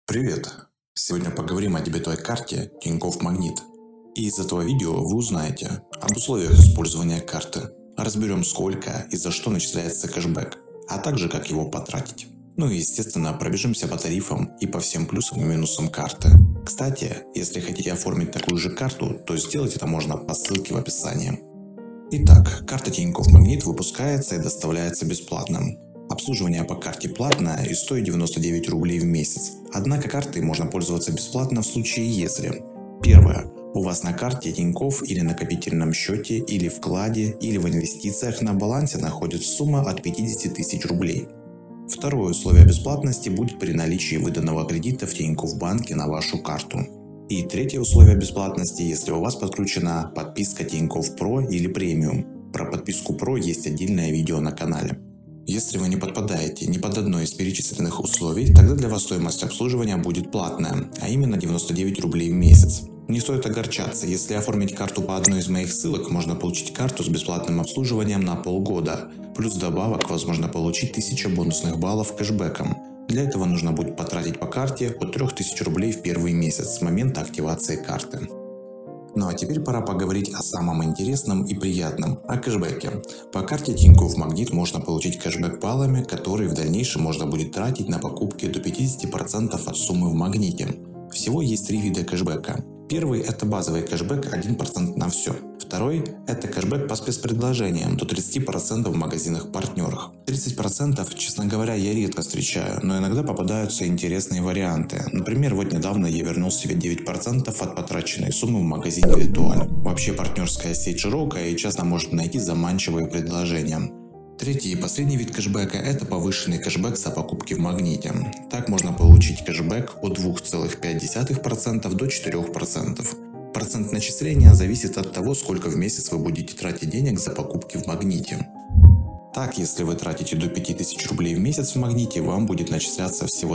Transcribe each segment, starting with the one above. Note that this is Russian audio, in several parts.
Привет! Сегодня поговорим о дебетовой карте Тинькофф Магнит. И из этого видео вы узнаете об условиях использования карты, разберем сколько и за что начисляется кэшбэк, а также как его потратить. Ну и естественно пробежимся по тарифам и по всем плюсам и минусам карты. Кстати, если хотите оформить такую же карту, то сделать это можно по ссылке в описании. Итак, карта Тинькофф Магнит выпускается и доставляется бесплатно. Обслуживание по карте платное и стоит 99 рублей в месяц. Однако картой можно пользоваться бесплатно в случае если: первое. У вас на карте Тинькофф или накопительном счете, или вкладе, или в инвестициях на балансе находится сумма от 50 тысяч рублей. Второе условие бесплатности будет при наличии выданного кредита в Тинькофф банке на вашу карту. И третье условие бесплатности, если у вас подключена подписка Тинькофф Про или Премиум. Про подписку Про есть отдельное видео на канале. Если вы не подпадаете ни под одно из перечисленных условий, тогда для вас стоимость обслуживания будет платная, а именно 99 рублей в месяц. Не стоит огорчаться, если оформить карту по одной из моих ссылок, можно получить карту с бесплатным обслуживанием на полгода, плюс добавок возможно получить 1000 бонусных баллов кэшбэком. Для этого нужно будет потратить по карте от 3000 рублей в первый месяц с момента активации карты. Ну а теперь пора поговорить о самом интересном и приятном – о кэшбэке. По карте Тинькофф Магнит можно получить кэшбэк баллами, которые в дальнейшем можно будет тратить на покупки до 50% от суммы в Магните. Всего есть 3 вида кэшбэка. Первый – это базовый кэшбэк 1% на все. Второй – это кэшбэк по спецпредложениям до 30% в магазинах-партнерах. 30%, честно говоря, я редко встречаю, но иногда попадаются интересные варианты. Например, вот недавно я вернул себе 9% от потраченной суммы в магазине Витуаль. Вообще партнерская сеть широкая и часто может найти заманчивые предложения. Третий и последний вид кэшбэка – это повышенный кэшбэк за покупки в Магните. Так можно получить кэшбэк от 2,5% до 4%. Процент начисления зависит от того, сколько в месяц вы будете тратить денег за покупки в Магните. Так, если вы тратите до 5000 рублей в месяц в Магните, вам будет начисляться всего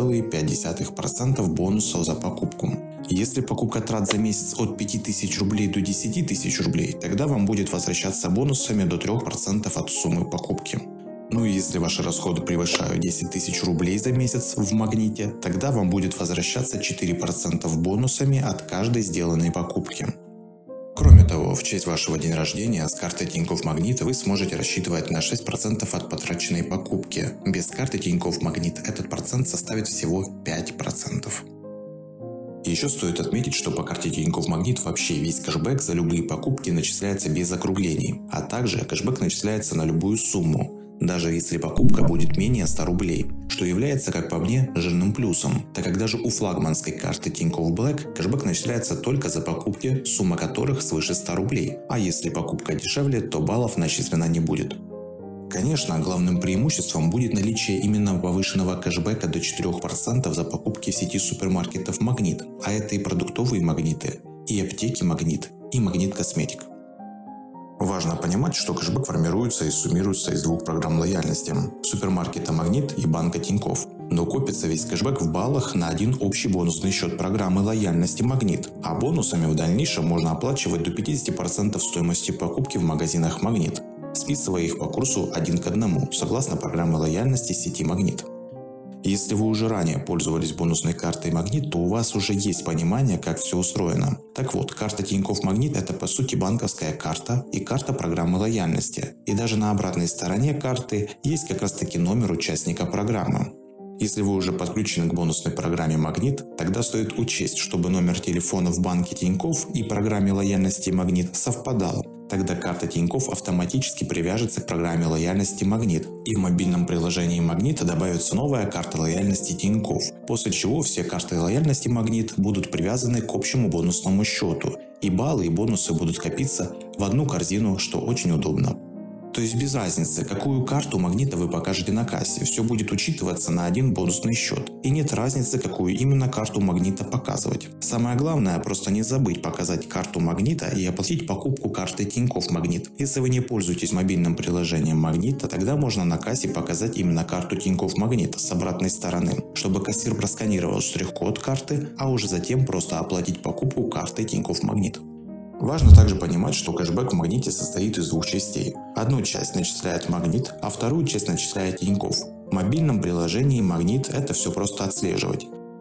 2,5% бонусов за покупку. Если покупка трат за месяц от 5000 рублей до 10 тысяч рублей, тогда вам будет возвращаться бонусами до 3% от суммы покупки. Ну и если ваши расходы превышают 10 тысяч рублей за месяц в Магните, тогда вам будет возвращаться 4% бонусами от каждой сделанной покупки. Кроме того, в честь вашего дня рождения с карты Тинькофф Магнит вы сможете рассчитывать на 6% от потраченной покупки. Без карты Тинькофф Магнит этот процент составит всего 5%. Еще стоит отметить, что по карте Тинькофф Магнит вообще весь кэшбэк за любые покупки начисляется без округлений, а также кэшбэк начисляется на любую сумму, даже если покупка будет менее 100 рублей, что является, как по мне, жирным плюсом, так как даже у флагманской карты Тинькофф Black кэшбэк начисляется только за покупки, сумма которых свыше 100 рублей, а если покупка дешевле, то баллов начислено не будет. Конечно, главным преимуществом будет наличие именно повышенного кэшбэка до 4% за покупки в сети супермаркетов Магнит, а это и продуктовые магниты, и аптеки Магнит, и Магнит Косметик. Важно понимать, что кэшбэк формируется и суммируется из 2 программ лояльности – супермаркета Магнит и банка Тинькофф. Но копится весь кэшбэк в баллах на один общий бонусный счет программы лояльности Магнит, а бонусами в дальнейшем можно оплачивать до 50% стоимости покупки в магазинах Магнит, списывая их по курсу 1 к 1, согласно программе лояльности сети Магнит. Если вы уже ранее пользовались бонусной картой Магнит, то у вас уже есть понимание, как все устроено. Так вот, карта Тинькофф Магнит – это по сути банковская карта и карта программы лояльности. И даже на обратной стороне карты есть как раз таки номер участника программы. Если вы уже подключены к бонусной программе Магнит, тогда стоит учесть, чтобы номер телефона в банке Тинькофф и программе лояльности Магнит совпадал. Тогда карта Тинькофф автоматически привяжется к программе лояльности Магнит, и в мобильном приложении Магнита добавится новая карта лояльности Тинькофф, после чего все карты лояльности Магнит будут привязаны к общему бонусному счету, и баллы и бонусы будут копиться в одну корзину, что очень удобно. То есть без разницы, какую карту Магнита вы покажете на кассе, все будет учитываться на один бонусный счет. И нет разницы, какую именно карту Магнита показывать. Самое главное, просто не забыть показать карту Магнита и оплатить покупку картой Тинькофф Магнит. Если вы не пользуетесь мобильным приложением Магнита, тогда можно на кассе показать именно карту Тинькофф Магнит с обратной стороны, чтобы кассир просканировал штрих-код карты, а уже затем просто оплатить покупку картой Тинькофф Магнит. Важно также понимать, что кэшбэк в Магните состоит из 2 частей. Одну часть начисляет Магнит, а вторую часть начисляет Тинькофф. В мобильном приложении Магнит это все просто отслеживать.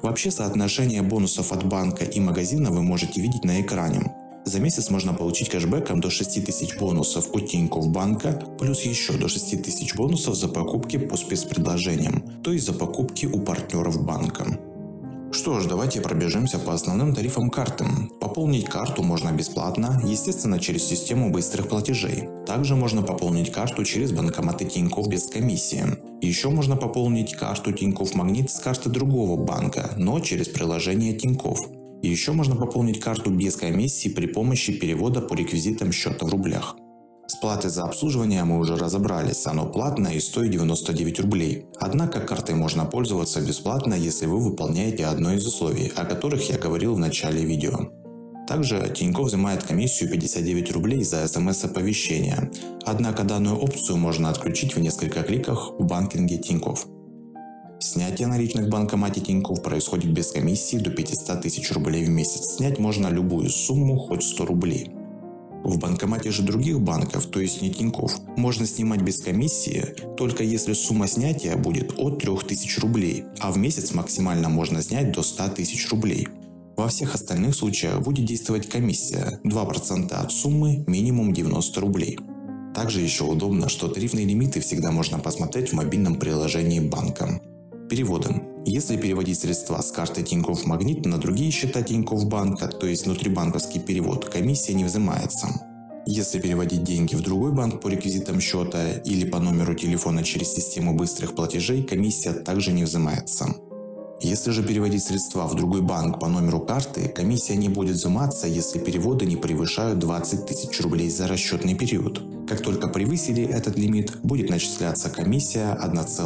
Вообще соотношение бонусов от банка и магазина вы можете видеть на экране. За месяц можно получить кэшбэком до 6000 бонусов от Тинькофф банка, плюс еще до 6000 бонусов за покупки по спецпредложениям, то есть за покупки у партнеров банка. Что ж, давайте пробежимся по основным тарифам карты. Пополнить карту можно бесплатно, естественно, через систему быстрых платежей. Также можно пополнить карту через банкоматы Тинькофф без комиссии. Еще можно пополнить карту Тинькофф Магнит с карты другого банка, но через приложение Тинькофф. Еще можно пополнить карту без комиссии при помощи перевода по реквизитам счета в рублях. С платой за обслуживание мы уже разобрались, оно платное и стоит 99 рублей. Однако картой можно пользоваться бесплатно, если вы выполняете одно из условий, о которых я говорил в начале видео. Также Тинькофф взимает комиссию 59 рублей за смс-оповещение, однако данную опцию можно отключить в несколько кликах в банкинге Тинькофф. Снятие наличных в банкомате Тинькофф происходит без комиссии до 500 тысяч рублей в месяц. Снять можно любую сумму, хоть 100 рублей. В банкомате же других банков, то есть не Тинькофф, можно снимать без комиссии, только если сумма снятия будет от 3000 рублей, а в месяц максимально можно снять до 100 тысяч рублей. Во всех остальных случаях будет действовать комиссия 2% от суммы, минимум 90 рублей. Также еще удобно, что тарифные лимиты всегда можно посмотреть в мобильном приложении банка. Переводы. Если переводить средства с карты Тинькофф Магнит на другие счета Тинькофф банка, то есть внутрибанковский перевод, комиссия не взимается. Если переводить деньги в другой банк по реквизитам счета или по номеру телефона через систему быстрых платежей, комиссия также не взимается. Если же переводить средства в другой банк по номеру карты, комиссия не будет взиматься, если переводы не превышают 20 тысяч рублей за расчетный период. Как только превысили этот лимит, будет начисляться комиссия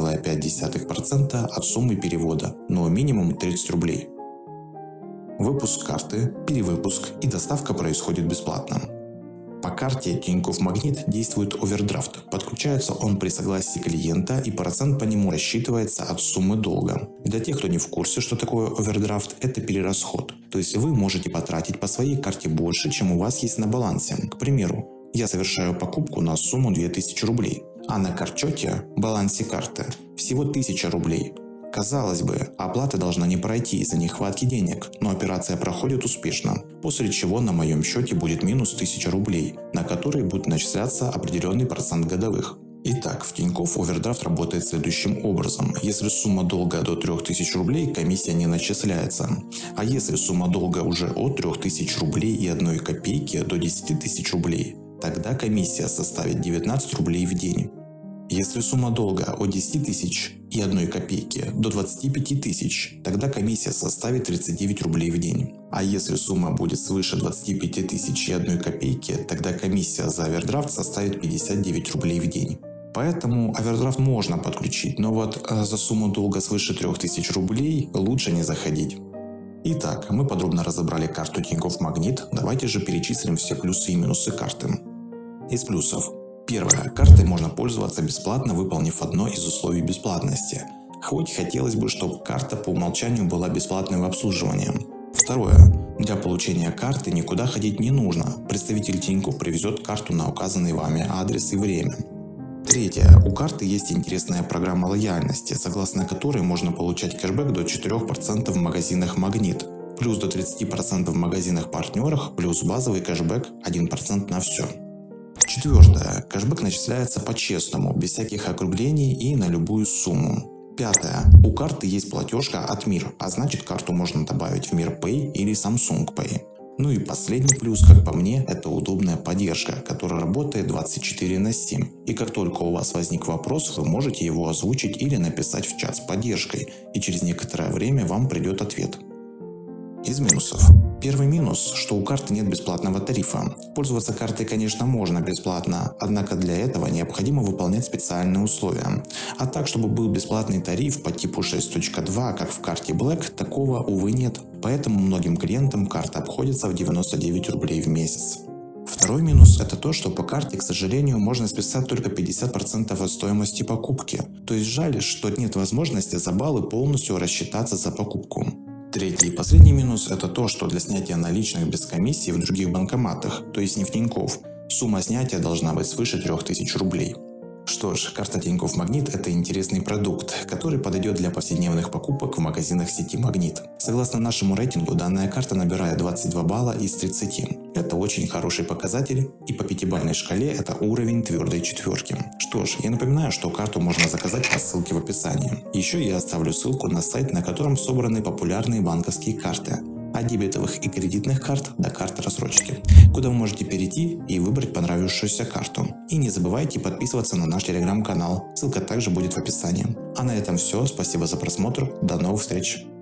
1,5% от суммы перевода, но минимум 30 рублей. Выпуск карты, перевыпуск и доставка происходит бесплатно. По карте Тинькофф Магнит действует овердрафт. Подключается он при согласии клиента, и процент по нему рассчитывается от суммы долга. Для тех, кто не в курсе, что такое овердрафт, это перерасход. То есть вы можете потратить по своей карте больше, чем у вас есть на балансе. К примеру, я совершаю покупку на сумму 2000 рублей, а на картчете, балансе карты, всего 1000 рублей. Казалось бы, оплата должна не пройти из-за нехватки денег, но операция проходит успешно, после чего на моем счете будет минус 1000 рублей, на которые будет начисляться определенный процент годовых. Итак, в Тинькофф овердрафт работает следующим образом. Если сумма долга до 3000 рублей, комиссия не начисляется. А если сумма долга уже от 3000 рублей и 1 копейки до 10 тысяч рублей, тогда комиссия составит 19 рублей в день. Если сумма долга от 10 тысяч и 1 копейки до 25 тысяч, тогда комиссия составит 39 рублей в день. А если сумма будет свыше 25 тысяч и 1 копейки, тогда комиссия за овердрафт составит 59 рублей в день. Поэтому овердрафт можно подключить, но вот за сумму долга свыше 3000 рублей лучше не заходить. Итак, мы подробно разобрали карту Тинькофф Магнит, давайте же перечислим все плюсы и минусы карты. Из плюсов. Первое. Картой можно пользоваться бесплатно, выполнив одно из условий бесплатности. Хоть хотелось бы, чтобы карта по умолчанию была бесплатной в обслуживании. Второе. Для получения карты никуда ходить не нужно. Представитель Тинькофф привезет карту на указанный вами адрес и время. Третье. У карты есть интересная программа лояльности, согласно которой можно получать кэшбэк до 4% в магазинах Магнит, плюс до 30% в магазинах-партнерах, плюс базовый кэшбэк 1% на все. Четвертое. Кэшбэк начисляется по-честному, без всяких округлений и на любую сумму. Пятое. У карты есть платежка от Мир, а значит карту можно добавить в Мир Pay или Samsung Pay. Ну и последний плюс, как по мне, это удобная поддержка, которая работает 24/7. И как только у вас возник вопрос, вы можете его озвучить или написать в чат с поддержкой, и через некоторое время вам придет ответ. Из минусов. Первый минус, что у карты нет бесплатного тарифа. Пользоваться картой, конечно, можно бесплатно, однако для этого необходимо выполнять специальные условия. А так, чтобы был бесплатный тариф по типу 6.2, как в карте Black, такого, увы, нет. Поэтому многим клиентам карта обходится в 99 рублей в месяц. Второй минус – это то, что по карте, к сожалению, можно списать только 50% от стоимости покупки. То есть жаль, что нет возможности за баллы полностью рассчитаться за покупку. Третий и последний минус – это то, что для снятия наличных без комиссии в других банкоматах, то есть не в Тинькофф, сумма снятия должна быть свыше 3000 рублей. Что ж, карта Тинькофф Магнит – это интересный продукт, который подойдет для повседневных покупок в магазинах сети Магнит. Согласно нашему рейтингу, данная карта набирает 22 балла из 30. Это очень хороший показатель, и по 5-бальной шкале это уровень твердой четверки. Что ж, я напоминаю, что карту можно заказать по ссылке в описании. Еще я оставлю ссылку на сайт, на котором собраны популярные банковские карты. От дебетовых и кредитных карт до карт рассрочки, куда вы можете перейти и выбрать понравившуюся карту. И не забывайте подписываться на наш телеграм-канал, ссылка также будет в описании. А на этом все, спасибо за просмотр, до новых встреч!